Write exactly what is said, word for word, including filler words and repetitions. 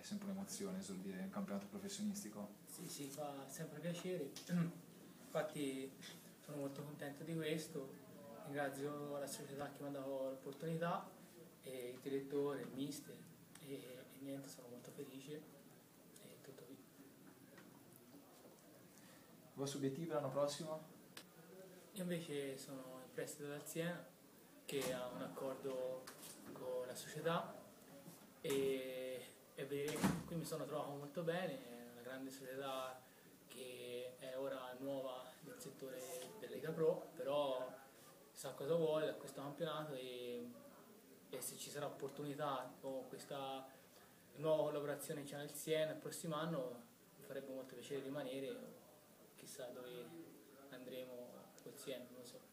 sempre un'emozione esordire in campionato professionistico. Sì, sì, fa sempre piacere, infatti sono molto contento di questo, ringrazio la società che mi ha dato l'opportunità, e il direttore, il mister, e, e niente, sono molto felice e tutto qui. Vostro obiettivo l'anno prossimo? Io invece sono in prestito dal Siena, che ha un accordo con la società, e, e vedere, qui mi sono trovato molto bene, è una grande società che è ora nuova nel settore della Lega Pro, però sa cosa vuole da questo campionato, e, e se ci sarà opportunità con questa nuova collaborazione che c'è nel Siena il prossimo anno, mi farebbe molto piacere rimanere, o chissà dove andremo col Siena, non lo so.